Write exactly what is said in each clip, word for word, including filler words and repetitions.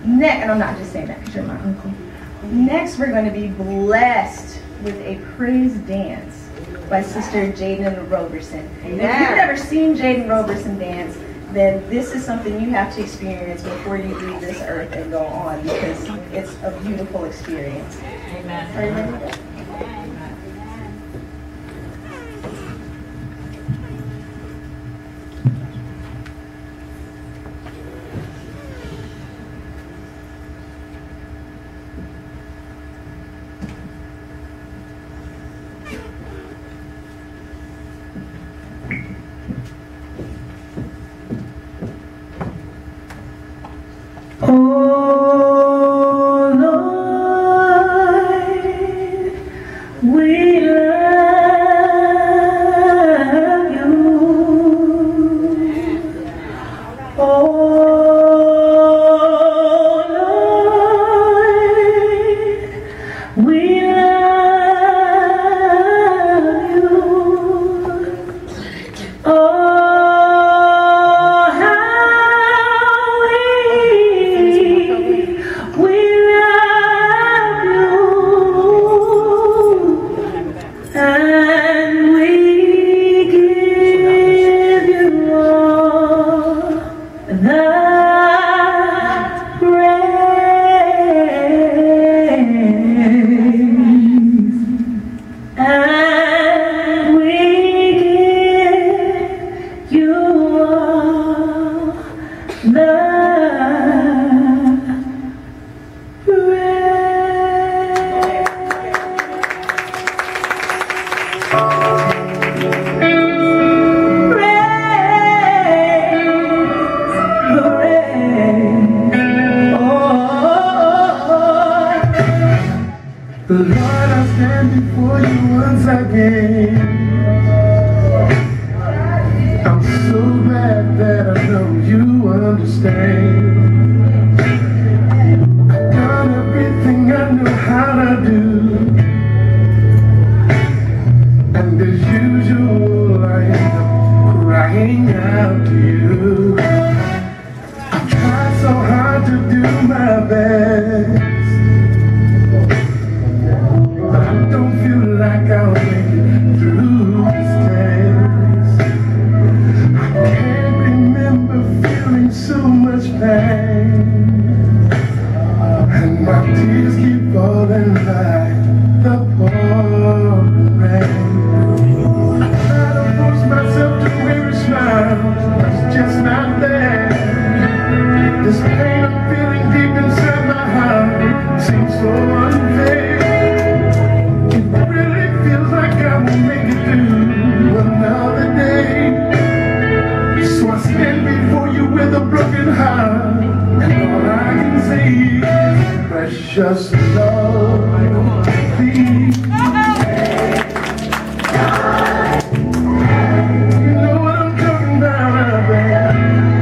Next, and I'm not just saying that because you're my uncle. Next, we're going to be blessed with a praise dance by Sister Jadin Roberson. If you've never seen Jadin Roberson dance, then this is something you have to experience before you leave this earth and go on, because it's a beautiful experience. Amen. Are you ready? Oh Lord, we love you. Oh Lord, we love you. Oh Lord, I stand before you once again. I'm so glad that I know you understand. I've done everything I know how to do, and as usual I end up crying out to you. I've tried so hard to do my best, like I'll make it through this test. I can't remember feeling so much pain, and my tears keep falling like the pouring rain. I try to force myself to wear a smile, but it's just not there. This pain I'm feeling deep inside my heart seems so unfair. Make it through another day. So I stand before you with a broken heart, and all I can say is, precious Lord, please. You know what I'm talking about, man.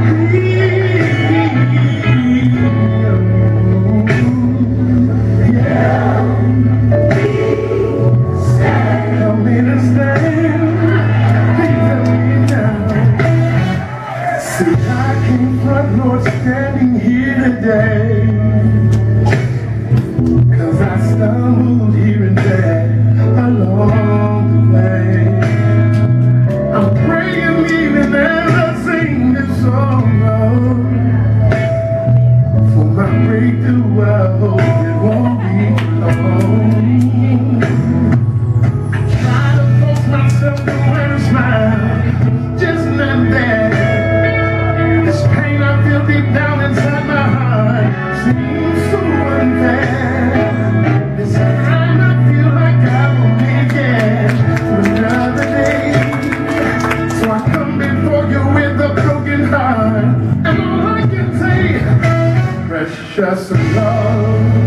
Standing here today, 'cause I stumbled here and there along the way. I'm praying even as I sing this song, Lord, for my breakthrough. I hope it won't be long. I try to force myself to wear a smile, just not there. This pain I feel deep down inside my heart seems so unfair. This time I feel like I won't make it for another day. So I come before you with a broken heart, and all I can say, precious Lord,